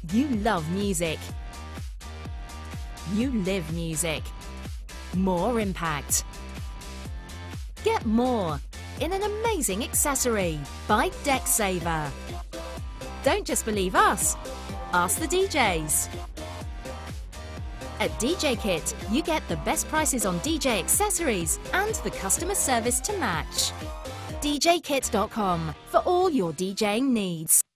You love music. You live music. More impact. Get more in an amazing accessory by Decksaver. Don't just believe us, ask the DJs. At djkit, you get the best prices on DJ accessories and the customer service to match. djkit.com for all your DJing needs.